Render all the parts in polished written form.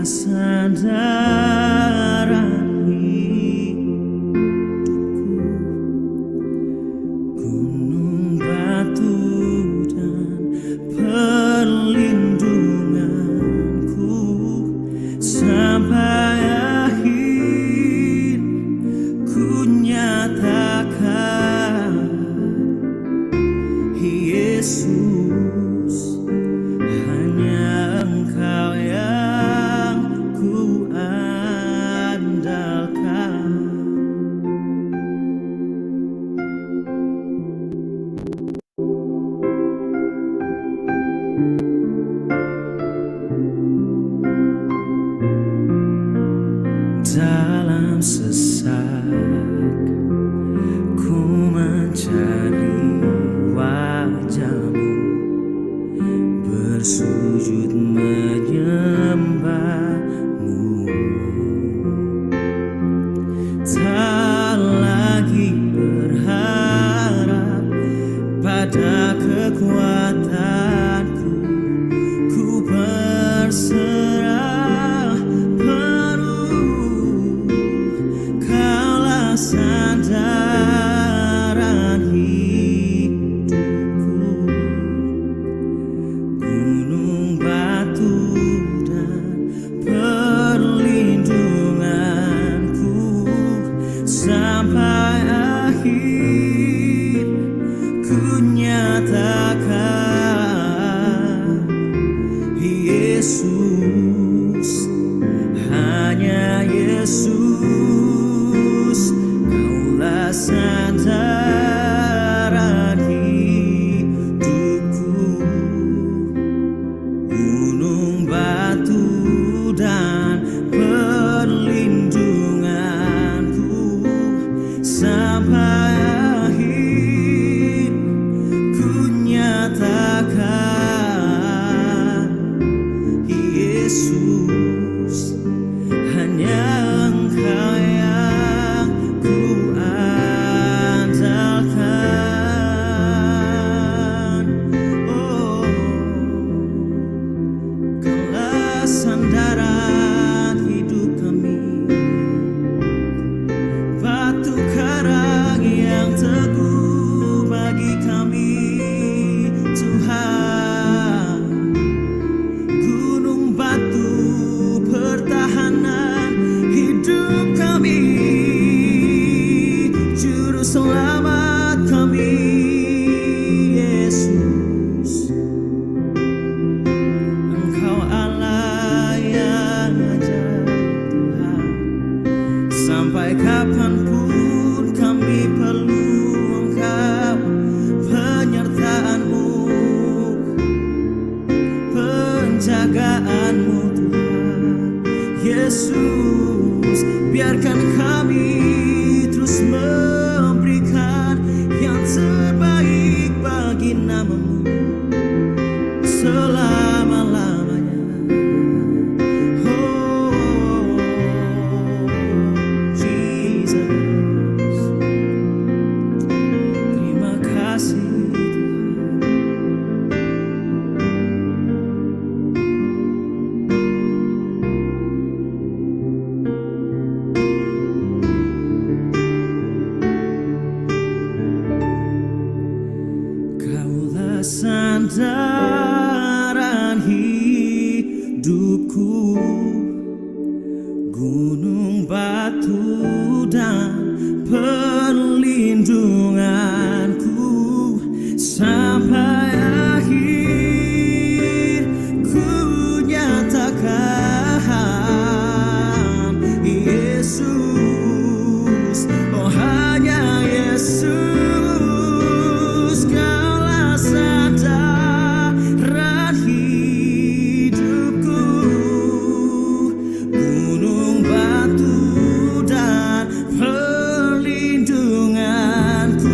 sandaran hidupku, gunung batu dan perlindunganku, sampai akhir ku nyatakan, Yesus, hanya Engkau yang ku andalkan. Dalam sesak ku mencari wajah-Mu, bersujud menyembah-Mu, tak lagi berharap pada kekuatanku, ku berserah penuh. Kaulah sandaran hidupku, gunung batu dan perlindunganku, sampai akhir ku nyatakan, Yesus, hanya Yesus, Kaulah sandaran hidupku, gunung batu dan perlindunganku, sampai akhir ku nyatakan, Yesus, hanya Engkau yang ku andalkan. Oh, Kaulah sandaran hidup kami, batu karang yang teguh bagi kami, Tuhan, gunung batu pertahanan hidup kami, juru selamat kami, Yesus. Engkau Allah yang ajaib, Tuhan, sampai kapanpun kami perlu Engkau, penyertaan-Mu, penjagaan-Mu, Tuhan. Yesus, biarkan kami terus memberikan yang terbaik bagi nama-Mu selama-lamanya. Oh, Jesus, terima kasih, Kaulah sandaran hidupku, gunung batu dan perlindunganku, sampai akhir ku nyatakan, Yesus, oh hanya Yesus, Kaulah sandaran hidupku, gunung batu dan perlindunganku,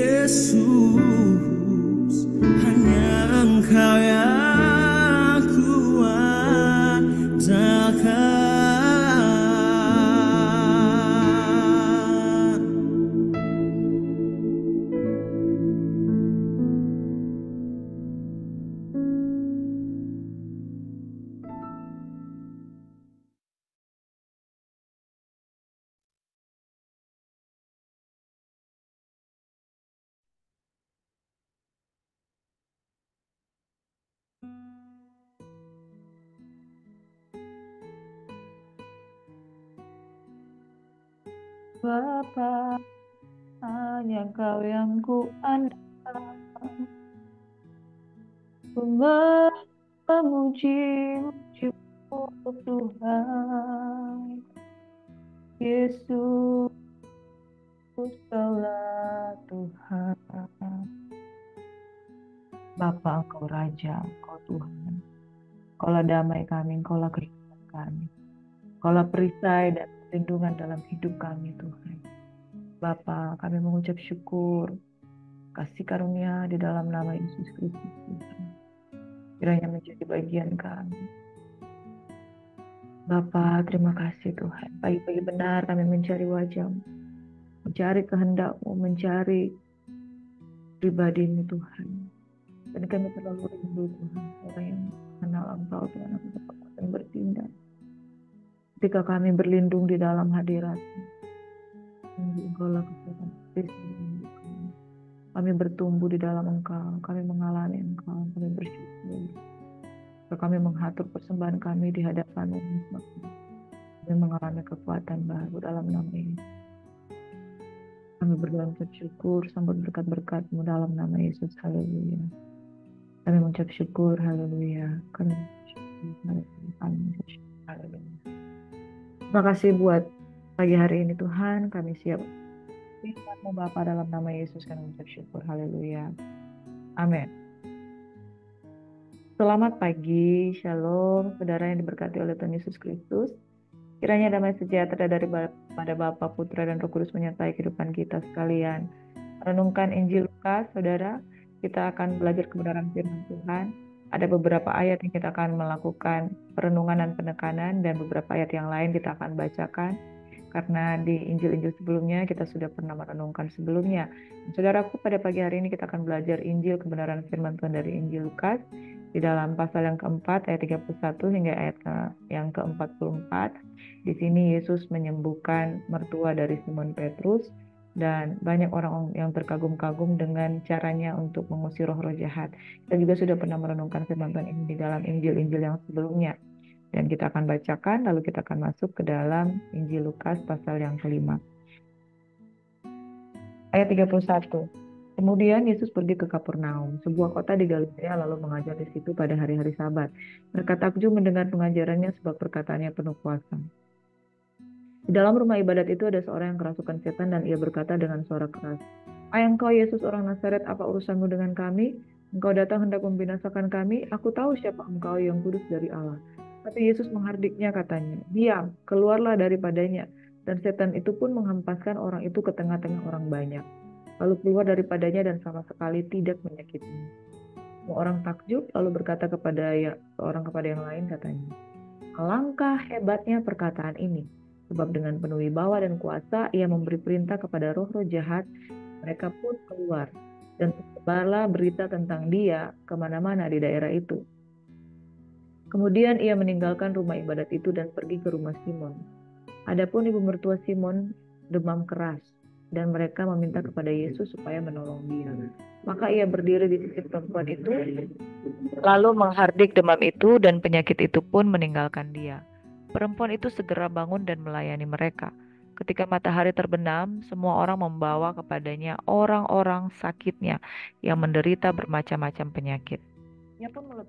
Yesus, hanya Engkau yang kuandalkan. Bapa, hanya Kau yang kuandalkan. Ku memuji-muji-Mu Tuhan. Yesus, Kaulah Tuhan. Bapa, Engkau Raja, Engkau Tuhan. Kaulah damai kami, Engkaulah kehidupan kami. Kaulah perisai dan perlindungan dalam hidup kami, Tuhan. Bapa, kami mengucap syukur, kasih karunia di dalam nama Yesus Kristus, Tuhan. Kiranya menjadi bagian kami. Bapa, terima kasih Tuhan. Pagi-pagi benar kami mencari wajah-Mu, mencari kehendak-Mu, mencari pribadi-Mu Tuhan. Dan kami terlalu rindu Tuhan, orang yang mengenal Engkau Tuhan, aku akan bertindak. Ketika kami berlindung di dalam hadirat-Mu, Engkau-lah kekuatan Kristus. Kami bertumbuh di dalam Engkau, kami mengalami Engkau, kami bersyukur. Kami mengatur persembahan kami di hadapan-Mu. Kami mengalami kekuatan baru dalam nama Yesus. Kami berdoa mengucap syukur, sambut berkat-berkat-Mu dalam nama Yesus. Haleluya. Kami mengucap syukur, haleluya. Kami mengucap syukur, haleluya. Kami mengucap syukur, haleluya. Terima kasih buat pagi hari ini Tuhan, kami siap firman-Mu Bapa dalam nama Yesus. Kami mengucap syukur, haleluya. Amin. Selamat pagi, shalom, saudara yang diberkati oleh Tuhan Yesus Kristus. Kiranya damai sejahtera daripada Bapa, Putra, dan Roh Kudus menyertai kehidupan kita sekalian. Renungkan Injil Lukas, saudara. Kita akan belajar kebenaran firman Tuhan. Ada beberapa ayat yang kita akan melakukan perenungan dan penekanan, dan beberapa ayat yang lain kita akan bacakan. Karena di Injil-Injil sebelumnya kita sudah pernah merenungkan sebelumnya. Saudaraku, pada pagi hari ini kita akan belajar Injil kebenaran firman Tuhan dari Injil Lukas. Di dalam pasal yang keempat, ayat 31 hingga ayat yang ke-44. Di sini Yesus menyembuhkan mertua dari Simon Petrus. Dan banyak orang yang terkagum-kagum dengan caranya untuk mengusir roh-roh jahat. Kita juga sudah pernah merenungkan firman Tuhan ini di dalam Injil-Injil yang sebelumnya. Dan kita akan bacakan, lalu kita akan masuk ke dalam Injil Lukas pasal yang kelima. Ayat 31. Kemudian Yesus pergi ke Kapernaum, sebuah kota di Galilea, lalu mengajar di situ pada hari-hari Sabat. Mereka takjub mendengar pengajarannya sebab perkataannya penuh kuasa. Di dalam rumah ibadat itu ada seorang yang kerasukan setan, dan ia berkata dengan suara keras, "Hai engkau Yesus orang Nazaret, apa urusanmu dengan kami? Engkau datang hendak membinasakan kami. Aku tahu siapa engkau, yang kudus dari Allah." Tapi Yesus menghardiknya, katanya, "Diam, keluarlah daripadanya." Dan setan itu pun menghempaskan orang itu ke tengah-tengah orang banyak, lalu keluar daripadanya dan sama sekali tidak menyakitinya. Semua orang takjub, lalu berkata seorang kepada yang lain, katanya, "Alangkah hebatnya perkataan ini, sebab dengan penuh wibawa dan kuasa ia memberi perintah kepada roh-roh jahat, mereka pun keluar, dan tersebarlah berita tentang dia kemana-mana di daerah itu." Kemudian ia meninggalkan rumah ibadat itu dan pergi ke rumah Simon. Adapun ibu mertua Simon demam keras, dan mereka meminta kepada Yesus supaya menolong dia. Maka ia berdiri di sisi perempuan itu, lalu menghardik demam itu, dan penyakit itu pun meninggalkan dia. Perempuan itu segera bangun dan melayani mereka. Ketika matahari terbenam, semua orang membawa kepadanya orang-orang sakitnya yang menderita bermacam-macam penyakit. Ia pun meletakkan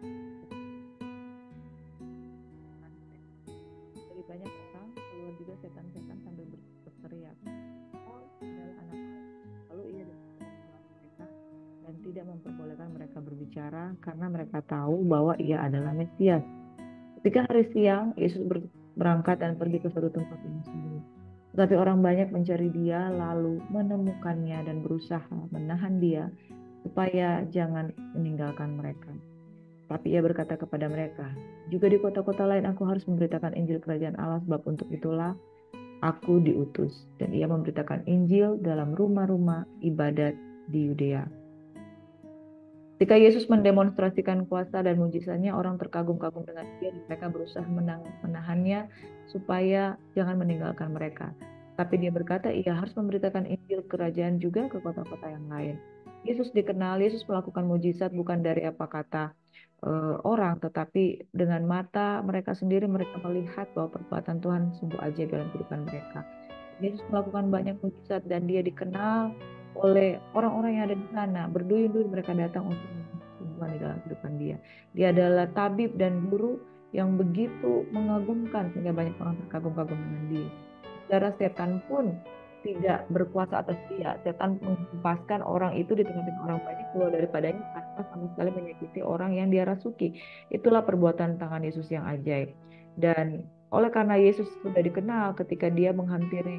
dari banyak orang, keluar juga setan-setan sambil berteriak, "Kau adalah anak Allah." Lalu ia membuang mereka dan tidak memperbolehkan mereka berbicara, karena mereka tahu bahwa ia adalah Mesias. Ketika hari siang, Yesus berangkat dan pergi ke suatu tempat yang sunyi. Tetapi orang banyak mencari dia lalu menemukannya dan berusaha menahan dia supaya jangan meninggalkan mereka. Tapi ia berkata kepada mereka, juga di kota-kota lain aku harus memberitakan Injil Kerajaan Allah, sebab untuk itulah aku diutus. Dan ia memberitakan Injil dalam rumah-rumah ibadat di Yudea. Ketika Yesus mendemonstrasikan kuasa dan mujizatnya, orang terkagum-kagum dengan dia dan mereka berusaha menahannya supaya jangan meninggalkan mereka. Tapi dia berkata, ia harus memberitakan Injil Kerajaan juga ke kota-kota yang lain. Yesus dikenal, Yesus melakukan mujizat bukan dari apa kata orang, tetapi dengan mata mereka sendiri mereka melihat bahwa perbuatan Tuhan sungguh ajaib dalam kehidupan mereka. Yesus melakukan banyak mujizat dan dia dikenal oleh orang-orang yang ada di sana. Berduyun-duyun mereka datang untuk menyembuhkan di dalam kehidupan dia. Dia adalah tabib dan guru yang begitu mengagumkan sehingga banyak orang terkagum-kagum dengan dia. Saudara, setan pun tidak berkuasa atas dia. Setan menghempaskan orang itu di tengah-tengah orang banyak keluar daripadanya tanpa sama sekali menyakiti orang yang dia rasuki. Itulah perbuatan tangan Yesus yang ajaib. Dan oleh karena Yesus sudah dikenal ketika dia menghampiri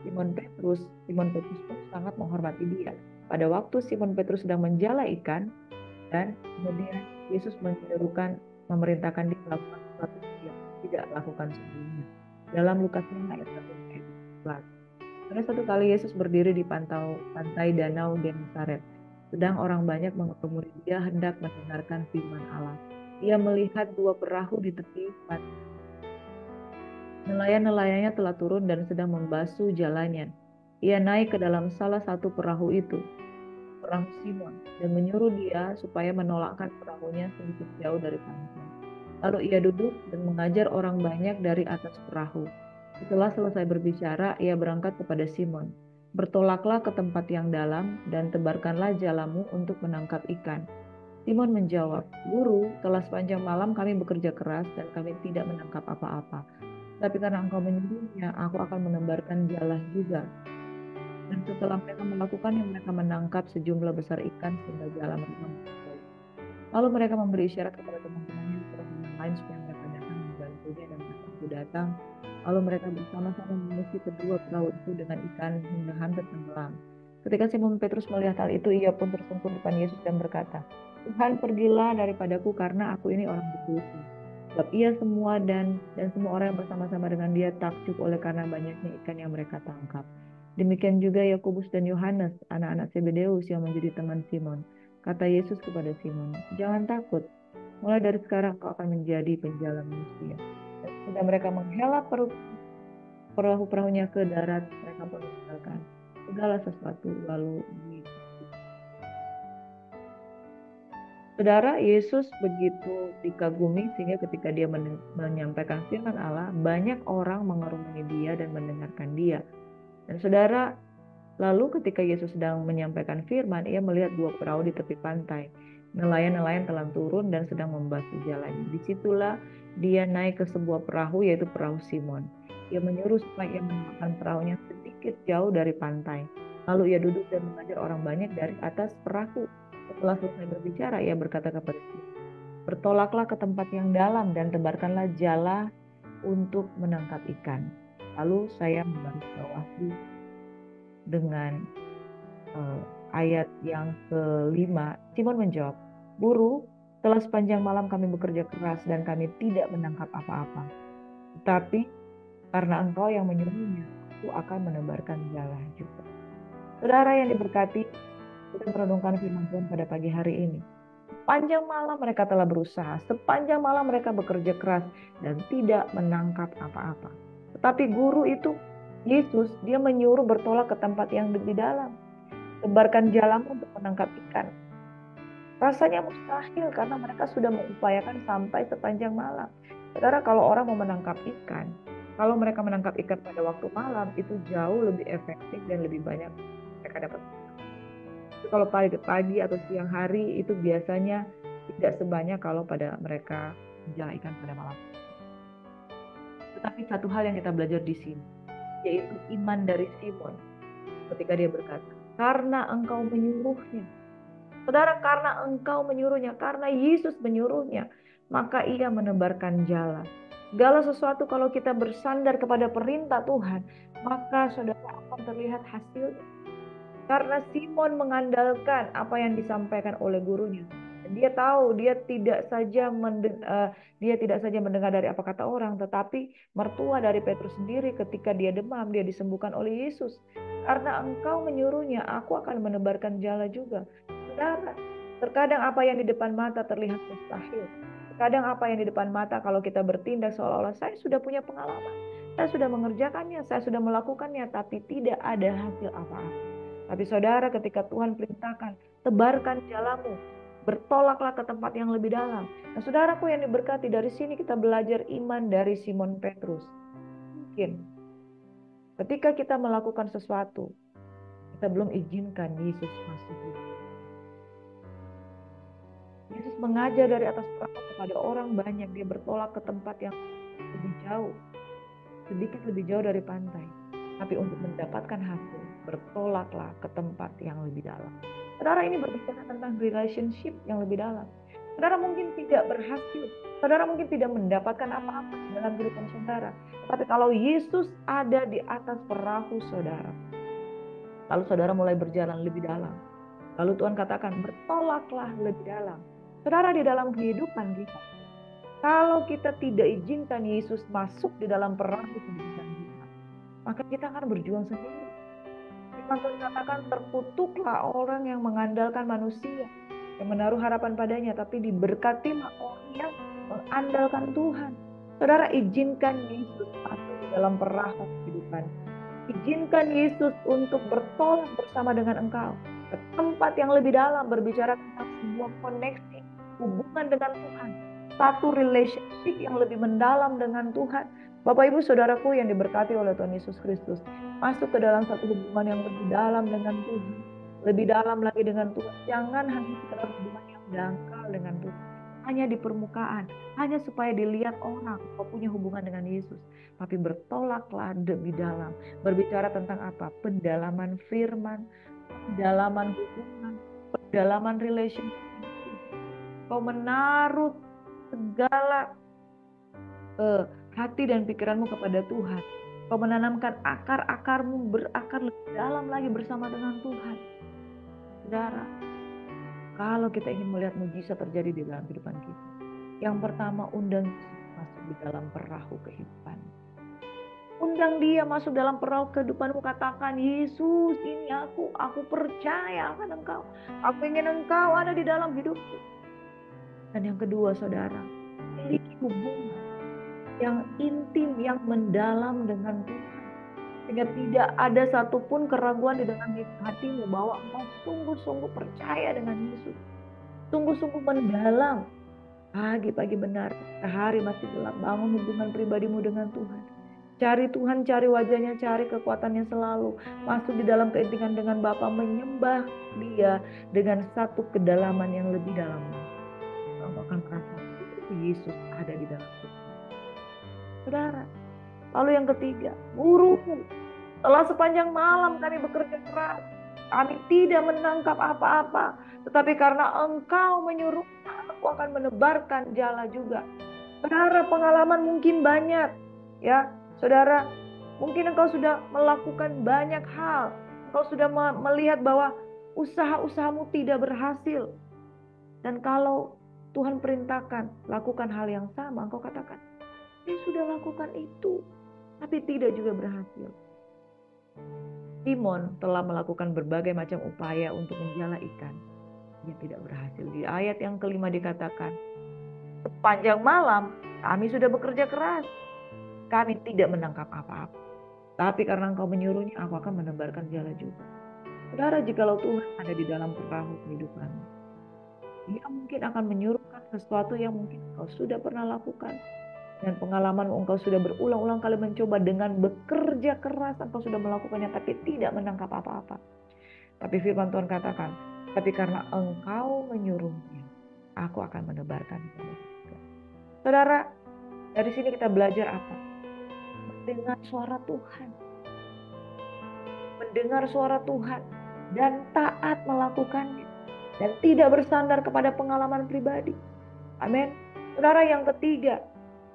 Simon Petrus pun sangat menghormati dia. Pada waktu Simon Petrus sedang menjala ikan, dan kemudian Yesus memerintahkan dia melakukan sesuatu yang tidak lakukan sebelumnya. Dalam Lukas 5 ayat 1 sampai 11. Pada satu kali Yesus berdiri di pantai danau Genesaret. Sedang orang banyak mengemudi dia hendak mendengarkan firman Allah. Ia melihat dua perahu di tepi pantai. Nelayan-nelayannya telah turun dan sedang membasuh jalannya. Ia naik ke dalam salah satu perahu itu, perahu Simon, dan menyuruh dia supaya menolakkan perahunya sedikit jauh dari pantai. Lalu ia duduk dan mengajar orang banyak dari atas perahu. Setelah selesai berbicara, ia berangkat kepada Simon. Bertolaklah ke tempat yang dalam dan tebarkanlah jalamu untuk menangkap ikan. Simon menjawab, Guru, telah sepanjang malam kami bekerja keras dan kami tidak menangkap apa-apa. Tapi karena engkau menyuruhnya, aku akan menebarkan jala juga. Dan setelah mereka melakukannya, mereka menangkap sejumlah besar ikan sehingga jala mereka menjauh. Lalu mereka memberi isyarat kepada teman-temannya di perahu yang lain supaya mereka datang membantunya, dan mereka itu datang. Lalu mereka bersama-sama mengisi kedua perahu itu dengan ikan hingga hampir tenggelam. Ketika Simon Petrus melihat hal itu, ia pun tersungkur di depan Yesus dan berkata, Tuhan, pergilah daripadaku karena aku ini orang berdosa. Sebab ia semua dan semua orang yang bersama-sama dengan dia takjub oleh karena banyaknya ikan yang mereka tangkap. Demikian juga Yakobus dan Yohanes, anak-anak Zebedeus yang menjadi teman Simon. Kata Yesus kepada Simon, jangan takut, mulai dari sekarang kau akan menjadi penjala manusia. Dan sudah mereka menghela perahu-perahunya ke darat, mereka pun meninggalkan segala sesuatu lalu Saudara, Yesus begitu dikagumi sehingga ketika dia menyampaikan firman Allah, banyak orang mengerumuni dia dan mendengarkan dia. Dan saudara, lalu ketika Yesus sedang menyampaikan firman, ia melihat dua perahu di tepi pantai. Nelayan-nelayan telah turun dan sedang membasuh jalannya. Disitulah dia naik ke sebuah perahu, yaitu perahu Simon. Ia menyuruh supaya ia menolakkan perahunya sedikit jauh dari pantai. Lalu ia duduk dan mengajar orang banyak dari atas perahu. Setelah selesai berbicara, ia berkata kepada Simon, bertolaklah ke tempat yang dalam dan tebarkanlah jala untuk menangkap ikan. Lalu saya membawahi dengan ayat yang kelima. Simon menjawab, Guru, telah sepanjang malam kami bekerja keras dan kami tidak menangkap apa-apa. Tetapi karena engkau yang menyuruhnya, aku akan menebarkan jala juga. Saudara yang diberkati, kita merenungkan firman Tuhan pada pagi hari ini. Sepanjang malam mereka telah berusaha, sepanjang malam mereka bekerja keras dan tidak menangkap apa-apa. Tetapi guru itu, Yesus, dia menyuruh bertolak ke tempat yang di dalam. Tebarkan jalamu untuk menangkap ikan. Rasanya mustahil karena mereka sudah mengupayakan sampai sepanjang malam. Saudara, kalau orang mau menangkap ikan, kalau mereka menangkap ikan pada waktu malam, itu jauh lebih efektif dan lebih banyak mereka dapat. Kalau pagi atau siang hari itu biasanya tidak sebanyak kalau pada mereka menjala ikan pada malam. Tetapi satu hal yang kita belajar di sini, yaitu iman dari Simon. Ketika dia berkata, karena engkau menyuruhnya. Saudara, karena engkau menyuruhnya, karena Yesus menyuruhnya, maka ia menebarkan jala. Segala sesuatu kalau kita bersandar kepada perintah Tuhan, maka saudara akan terlihat hasil. Karena Simon mengandalkan apa yang disampaikan oleh gurunya. Dia tahu dia tidak saja mendengar dari apa kata orang, tetapi mertua dari Petrus sendiri ketika dia demam, dia disembuhkan oleh Yesus. Karena engkau menyuruhnya, aku akan menebarkan jala juga. Saudara, terkadang apa yang di depan mata terlihat mustahil. Terkadang apa yang di depan mata kalau kita bertindak seolah-olah saya sudah punya pengalaman, saya sudah mengerjakannya, saya sudah melakukannya, tapi tidak ada hasil apa-apa. Tapi saudara, ketika Tuhan perintahkan, tebarkan jalamu, bertolaklah ke tempat yang lebih dalam. Nah, saudaraku yang diberkati, dari sini kita belajar iman dari Simon Petrus. Mungkin ketika kita melakukan sesuatu, kita belum izinkan Yesus masuk. Yesus mengajar dari atas perahu kepada orang banyak. Dia bertolak ke tempat yang lebih jauh, sedikit lebih jauh dari pantai. Tapi untuk mendapatkan hasil, bertolaklah ke tempat yang lebih dalam. Saudara, ini berbicara tentang relationship yang lebih dalam. Saudara mungkin tidak berhasil, saudara mungkin tidak mendapatkan apa-apa dalam kehidupan saudara. Tapi kalau Yesus ada di atas perahu saudara, lalu saudara mulai berjalan lebih dalam. Lalu Tuhan katakan, bertolaklah lebih dalam. Saudara, di dalam kehidupan kita, kalau kita tidak izinkan Yesus masuk di dalam perahu kehidupan kita, maka kita akan berjuang sendiri. Firman Tuhan katakan, terkutuklah orang yang mengandalkan manusia, yang menaruh harapan padanya, tapi diberkatilah orang yang mengandalkan Tuhan. Saudara, izinkan Yesus masuk di dalam perahu kehidupan. Izinkan Yesus untuk bertolak bersama dengan engkau ke tempat yang lebih dalam, berbicara tentang sebuah koneksi, hubungan dengan Tuhan, satu relationship yang lebih mendalam dengan Tuhan. Bapak Ibu Saudaraku yang diberkati oleh Tuhan Yesus Kristus, masuk ke dalam satu hubungan yang lebih dalam dengan Tuhan, lebih dalam lagi dengan Tuhan. Jangan hanya sekedar hubungan yang dangkal dengan Tuhan, hanya di permukaan, hanya supaya dilihat orang kau punya hubungan dengan Yesus. Tapi bertolaklah lebih dalam, berbicara tentang apa? Pendalaman firman, pendalaman hubungan, pendalaman relationship. Kau menaruh segala hati dan pikiranmu kepada Tuhan. Kau menanamkan akar-akarmu berakar lebih dalam lagi bersama dengan Tuhan. Saudara, kalau kita ingin melihat mujizat terjadi di dalam kehidupan kita, yang pertama undang Yesus masuk di dalam perahu kehidupan. Undang dia masuk dalam perahu kehidupanmu, katakan, Yesus, ini aku percaya akan engkau. Aku ingin engkau ada di dalam hidupku. Dan yang kedua saudara, miliki hubungan yang intim, yang mendalam dengan Tuhan. Sehingga tidak ada satupun keraguan di dalam hatimu bahwa engkau sungguh-sungguh percaya dengan Yesus. Sungguh-sungguh mendalam. Pagi-pagi benar, hari masih gelap, bangun hubungan pribadimu dengan Tuhan. Cari Tuhan, cari wajahnya, cari kekuatannya selalu. Masuk di dalam keintiman dengan Bapa, menyembah dia dengan satu kedalaman yang lebih dalam. Kamu akan merasa Yesus ada di dalam kita. Saudara, lalu yang ketiga, guruku, setelah sepanjang malam kami bekerja keras, kami tidak menangkap apa-apa, tetapi karena engkau menyuruh, aku akan menebarkan jala juga. Saudara, pengalaman mungkin banyak, ya, saudara, mungkin engkau sudah melakukan banyak hal, engkau sudah melihat bahwa usaha-usahamu tidak berhasil, dan kalau Tuhan perintahkan lakukan hal yang sama, engkau katakan, saya sudah lakukan itu, tapi tidak juga berhasil. Simon telah melakukan berbagai macam upaya untuk menjala ikan. Dia tidak berhasil. Di ayat yang kelima dikatakan, sepanjang malam kami sudah bekerja keras. Kami tidak menangkap apa-apa. Tapi karena engkau menyuruhnya, aku akan menebarkan jala juga. Saudara, jikalau Tuhan ada di dalam perahu kehidupan, Dia mungkin akan menyuruhkan sesuatu yang mungkin engkau sudah pernah lakukan. Dan pengalaman engkau sudah berulang-ulang kali mencoba dengan bekerja keras, engkau sudah melakukannya tapi tidak menangkap apa-apa. Tapi firman Tuhan katakan, tapi karena engkau menyuruhnya, aku akan menebarkan jala juga. Saudara, dari sini kita belajar apa? Mendengar suara Tuhan. Mendengar suara Tuhan dan taat melakukannya. Dan tidak bersandar kepada pengalaman pribadi. Amin. Saudara, yang ketiga,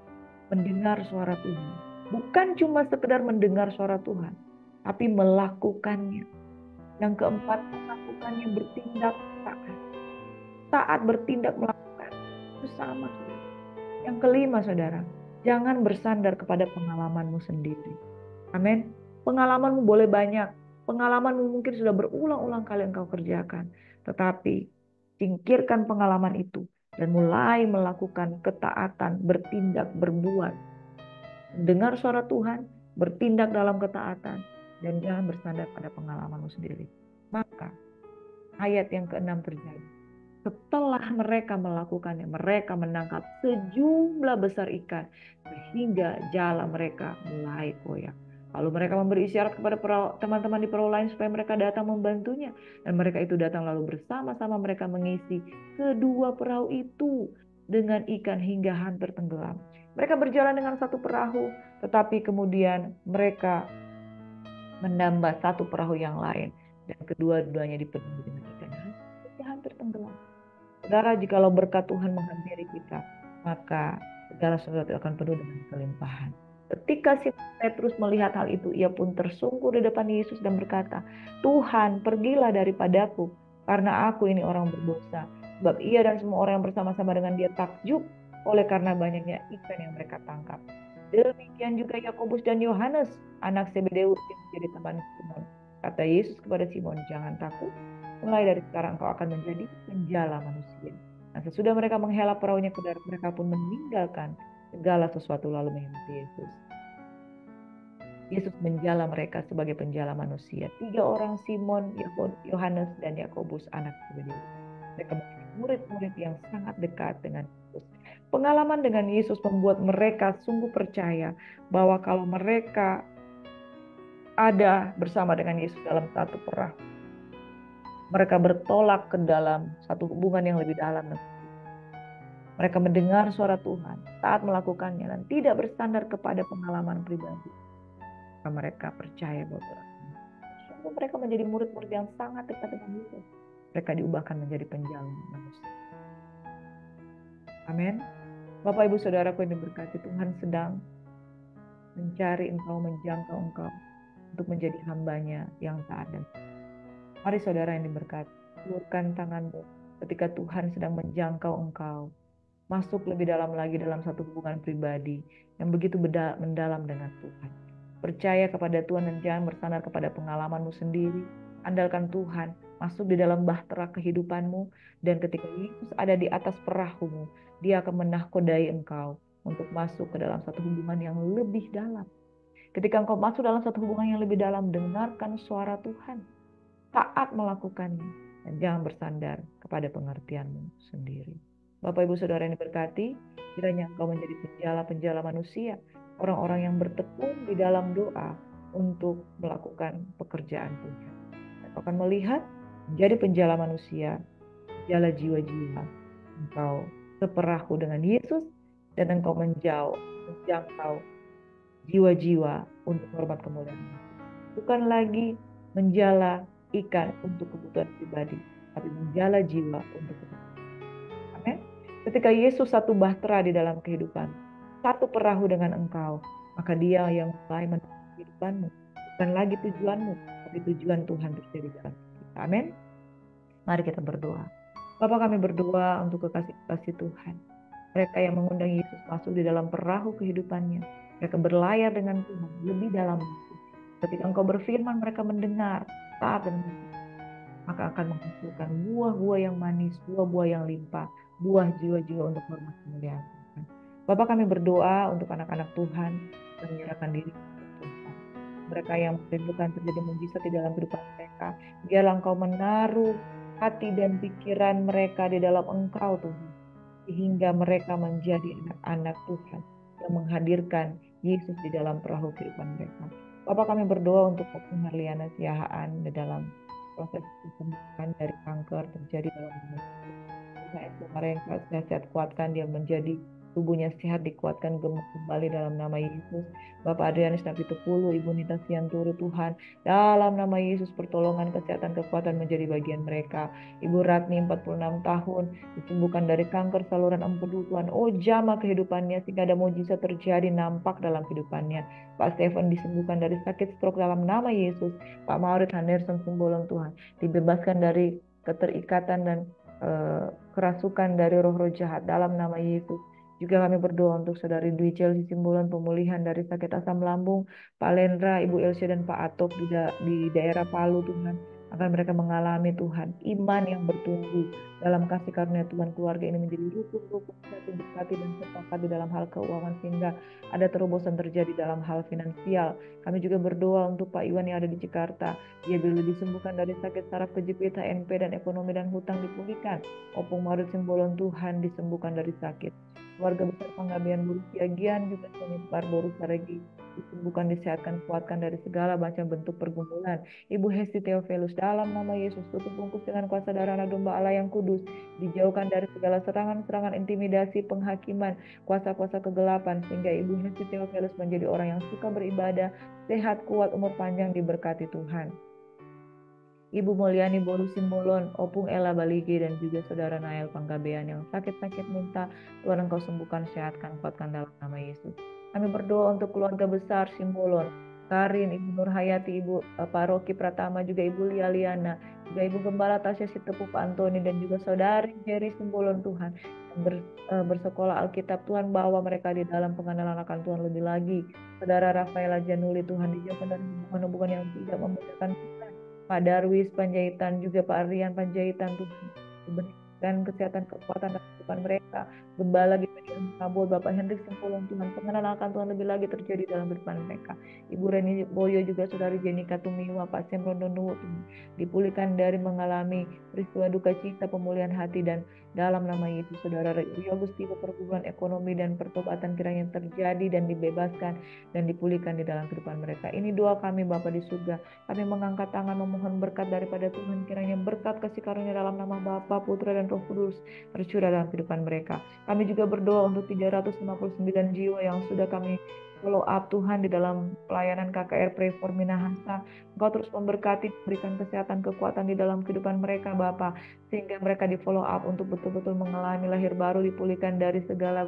mendengar suara Tuhan. Bukan cuma sekedar mendengar suara Tuhan, tapi melakukannya. Yang keempat, melakukannya bertindak taat. Taat bertindak melakukan. Itu sama, saudara. Yang kelima, saudara, jangan bersandar kepada pengalamanmu sendiri. Amin. Pengalamanmu boleh banyak. Pengalamanmu mungkin sudah berulang-ulang kali engkau kerjakan. Tetapi singkirkan pengalaman itu dan mulai melakukan ketaatan, bertindak, berbuat. Dengar suara Tuhan, bertindak dalam ketaatan, dan jangan bersandar pada pengalamanmu sendiri. Maka ayat yang keenam terjadi. Setelah mereka melakukannya, mereka menangkap sejumlah besar ikan sehingga jala mereka mulai koyak. Lalu mereka memberi isyarat kepada teman-teman di perahu lain supaya mereka datang membantunya. Dan mereka itu datang lalu bersama-sama mereka mengisi kedua perahu itu dengan ikan hingga hampir tenggelam. Mereka berjalan dengan satu perahu, tetapi kemudian mereka menambah satu perahu yang lain. Dan kedua-duanya dipenuhi dengan ikan hingga hampir tenggelam. Saudara, jikalau berkat Tuhan menghampiri kita, maka segala sesuatu akan penuh dengan kelimpahan. Ketika si Petrus melihat hal itu, ia pun tersungkur di depan Yesus dan berkata, Tuhan, pergilah daripadaku, karena aku ini orang berdosa. Sebab ia dan semua orang yang bersama-sama dengan dia takjub oleh karena banyaknya ikan yang mereka tangkap. Demikian juga Yakobus dan Yohanes, anak Zebedeus yang menjadi teman Simon. Kata Yesus kepada Simon, jangan takut. Mulai dari sekarang kau akan menjadi penjala manusia. Nah, sesudah mereka menghela perahunya ke darat, mereka pun meninggalkan segala sesuatu lalu mengikuti Yesus. Yesus menjala mereka sebagai penjala manusia. 3 orang, Simon, Yohanes, dan Yakobus anak Zebedeus. Mereka menjadi murid-murid yang sangat dekat dengan Yesus. Pengalaman dengan Yesus membuat mereka sungguh percaya bahwa kalau mereka ada bersama dengan Yesus dalam satu perahu, mereka bertolak ke dalam satu hubungan yang lebih dalam. Mereka mendengar suara Tuhan, taat melakukannya, dan tidak bersandar kepada pengalaman pribadi. Mereka percaya bahwa sungguh mereka menjadi murid-murid yang sangat dekat dengan Yesus. Mereka diubahkan menjadi penjala manusia. Amin. Bapak, Ibu, Saudaraku yang diberkati, Tuhan sedang mencari engkau, menjangkau engkau untuk menjadi hambanya yang taat dan mari saudara yang diberkati, ulurkan tanganmu ketika Tuhan sedang menjangkau engkau. Masuk lebih dalam lagi dalam satu hubungan pribadi yang begitu mendalam dengan Tuhan. Percaya kepada Tuhan dan jangan bersandar kepada pengalamanmu sendiri. Andalkan Tuhan, masuk di dalam bahtera kehidupanmu. Dan ketika Yesus ada di atas perahumu, dia akan menahkodai engkau untuk masuk ke dalam satu hubungan yang lebih dalam. Ketika engkau masuk dalam satu hubungan yang lebih dalam, dengarkan suara Tuhan. Taat melakukannya dan jangan bersandar kepada pengertianmu sendiri. Bapak, Ibu, Saudara yang diberkati, kiranya engkau menjadi penjala-penjala manusia, orang-orang yang bertekun di dalam doa untuk melakukan pekerjaan Tuhan. Engkau akan melihat menjadi penjala manusia, penjala jiwa-jiwa. Engkau seperahu dengan Yesus dan engkau menjangkau jiwa-jiwa untuk hormat kemuliaan. Bukan lagi menjala ikan untuk kebutuhan pribadi, tapi menjala jiwa untuk kebutuhan. Amin. Ketika Yesus satu bahtera di dalam kehidupan, satu perahu dengan engkau, maka dia yang mulai menemukan kehidupanmu. Bukan lagi tujuanmu, tapi tujuan Tuhan terjadi dalam kita. Amin. Mari kita berdoa. Bapa, kami berdoa untuk kekasih-kekasih Tuhan. Mereka yang mengundang Yesus masuk di dalam perahu kehidupannya. Mereka berlayar dengan Tuhan lebih dalam. Ketika engkau berfirman, mereka mendengar, taat dan maka akan menghasilkan buah-buah yang manis, buah-buah yang limpah, buah jiwa-jiwa untuk hormat kemuliaan Tuhan. Bapak, kami berdoa untuk anak-anak Tuhan yang menyerahkan diri kepada Tuhan. Mereka yang merindukan terjadi mujizat di dalam kehidupan mereka, biarlah engkau menaruh hati dan pikiran mereka di dalam engkau Tuhan, sehingga mereka menjadi anak-anak Tuhan yang menghadirkan Yesus di dalam perahu kehidupan mereka. Bapak, kami berdoa untuk Harliana Siahaan di dalam proses kesembuhan dari kanker terjadi dalam tubuh. Tuhan, kemarin sehat kuatkan dia menjadi tubuhnya sehat, dikuatkan, gemuk kembali dalam nama Yesus. Bapak Adrianus Napitupulu, Ibu Nita Sianturi Tuhan, dalam nama Yesus pertolongan, kesehatan, kekuatan menjadi bagian mereka. Ibu Ratni 46 tahun, disembuhkan dari kanker saluran empedu Tuhan. Oh, jamah kehidupannya sehingga ada mujizat terjadi nampak dalam kehidupannya. Pak Stephen disembuhkan dari sakit stroke dalam nama Yesus. Pak Maurits Henderson Simbolon Tuhan, dibebaskan dari keterikatan dan kerasukan dari roh-roh jahat dalam nama Yesus. Juga kami berdoa untuk saudari Dwi Chelsea Simbolon, pemulihan dari sakit asam lambung, Pak Lendra, Ibu Elsia dan Pak Atok di daerah Palu Tuhan. Akan mereka mengalami Tuhan iman yang bertumbuh dalam kasih karunia Tuhan. Keluarga ini menjadi rukun-rukun satu berkati dan sepakat di dalam hal keuangan sehingga ada terobosan terjadi dalam hal finansial. Kami juga berdoa untuk Pak Iwan yang ada di Jakarta. Dia bila disembuhkan dari sakit saraf, kejepit, HNP, dan ekonomi dan hutang dipulihkan. Opung Marit Simbolon Tuhan disembuhkan dari sakit. Keluarga besar Panggabean Boru Siagian juga Senipar Boru Saragi disembuhkan, disehatkan, kuatkan dari segala macam bentuk pergumulan. Ibu Hesti Theophilus, dalam nama Yesus, tutup bungkus dengan kuasa darah anak domba Allah yang kudus, dijauhkan dari segala serangan-serangan intimidasi, penghakiman, kuasa-kuasa kegelapan, sehingga Ibu Hesti Theophilus menjadi orang yang suka beribadah, sehat, kuat, umur panjang, diberkati Tuhan. Ibu Mulyani Boru Simbolon, Opung Ella Baligi, dan juga Saudara Nael Panggabean yang sakit-sakit minta Tuhan Engkau sembuhkan, sehatkan, kuatkan dalam nama Yesus. Kami berdoa untuk keluarga besar Simbolon, Karin, Ibu Nur Hayati, Ibu Pak Roki Pratama, juga Ibu Lia Liana, juga Ibu Gembala Tasya Sitepu Pak Antoni, dan juga Saudari Jerry Simbolon Tuhan yang bersekolah Alkitab. Tuhan bawa mereka di dalam pengenalan akan Tuhan lebih lagi. Saudara Rafaela Januli Tuhan dijauhkan dari hubungan-hubungan yang tidak memuliakan Tuhan. Pak Darwis Panjaitan, juga Pak Rian Panjaitan Tuhan diberikan kesehatan, kekuatan dan kehidupan mereka. Gembala Gideon Kabul, Bapak Hendrik Simbolon Tuhan, pengenalan akan Tuhan lebih lagi terjadi dalam kehidupan mereka. Ibu Reni Boyo, juga Saudari Jenika Tumiwa, Pak Semron Donuwu dipulihkan dari mengalami peristiwa duka cita, pemulihan hati, dan dalam nama Yesus. Saudara Rio Gusti, pergumulan ekonomi dan pertobatan kiranya terjadi dan dibebaskan dan dipulihkan di dalam kehidupan mereka. Ini doa kami Bapa di surga. Kami mengangkat tangan memohon berkat daripada Tuhan, kiranya berkat kasih karunia dalam nama Bapa, Putra, dan Roh Kudus tercurah dalam kehidupan mereka. Kami juga berdoa untuk 359 jiwa yang sudah kami follow up Tuhan di dalam pelayanan KKR Pray for Minahasa. Engkau terus memberkati, berikan kesehatan, kekuatan di dalam kehidupan mereka Bapa, sehingga mereka di follow up untuk betul-betul mengalami lahir baru, dipulihkan dari segala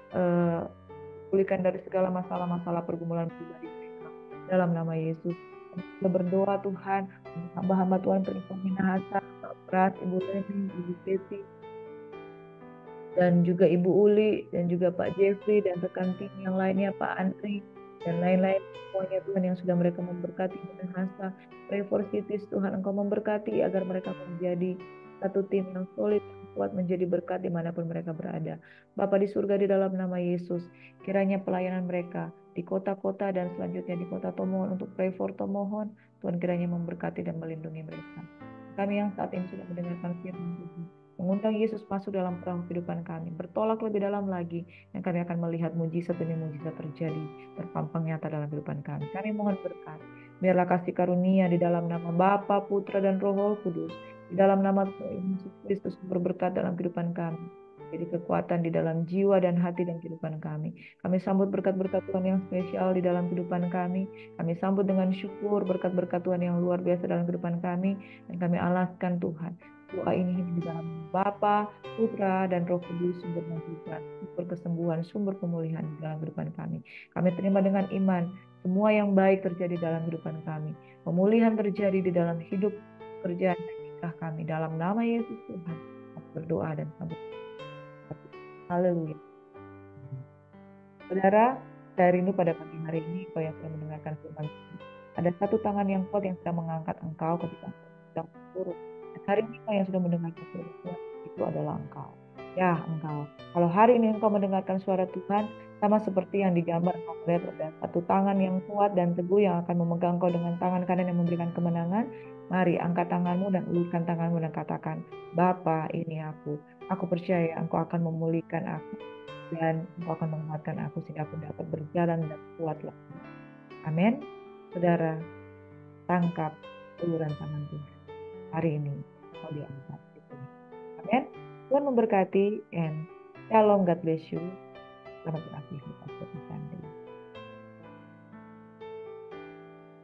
masalah-masalah pergumulan pribadi mereka. Dalam nama Yesus, kita berdoa Tuhan, hamba-hamba Tuhan Pray for Minahasa, Pak Pras, Ibu Reni, Ibu Peti, dan juga Ibu Uli, dan juga Pak Jeffrey, dan rekan tim yang lainnya, Pak Andri, dan lain-lain, semuanya Tuhan yang sudah mereka memberkati Minahasa. Pray for Cities, Tuhan Engkau memberkati agar mereka menjadi satu tim yang solid, yang kuat, menjadi berkat dimanapun mereka berada. Bapa di surga, di dalam nama Yesus, kiranya pelayanan mereka di kota-kota dan selanjutnya di kota Tomohon untuk Pray for Tomohon, Tuhan kiranya memberkati dan melindungi mereka. Kami yang saat ini sudah mendengarkan firman Tuhan, mengundang Yesus masuk dalam perahu kehidupan kami, bertolak lebih dalam lagi, dan kami akan melihat mujizat demi mujizat terjadi, terpampang nyata dalam kehidupan kami. Kami mohon berkat, biarlah kasih karunia di dalam nama Bapa, Putra, dan Roh Kudus, di dalam nama Tuhan Yesus Kristus berberkat dalam kehidupan kami, jadi kekuatan di dalam jiwa dan hati dan kehidupan kami. Kami sambut berkat-berkat Tuhan yang spesial di dalam kehidupan kami. Kami sambut dengan syukur berkat-berkat Tuhan yang luar biasa dalam kehidupan kami, dan kami alaskan Tuhan. Doa ini di dalam Bapa, Putra, dan Roh Kudus, sumber mujizat, sumber kesembuhan, sumber pemulihan di dalam kehidupan kami. Kami terima dengan iman semua yang baik terjadi dalam kehidupan kami. Pemulihan terjadi di dalam hidup, pekerjaan, dan nikah kami. Dalam nama Yesus Tuhan, kami berdoa dan sambut. Haleluya. Saudara, saya rindu pada pagi hari ini engkau yang sudah mendengarkan firman Tuhan. Ada satu tangan yang kuat yang sedang mengangkat engkau ketika engkau sedang turun. Dan hari ini engkau yang sudah mendengarkan suara Tuhan, itu adalah engkau. Ya, engkau. Kalau hari ini engkau mendengarkan suara Tuhan, sama seperti yang digambar, engkau melihat ada satu tangan yang kuat dan teguh yang akan memegang engkau dengan tangan kanan yang memberikan kemenangan. Mari angkat tanganmu dan ulurkan tanganmu dan katakan, Bapa, ini aku. Aku percaya engkau akan memulihkan aku, dan engkau akan menguatkan aku sehingga aku dapat berjalan dan kuat lagi. Amin. Saudara, tangkap uluran tangan Tuhan. Hari ini kau diangkat. Amin. Tuhan memberkati, and shalom, God bless you. karena beraktivitas seperti tadi.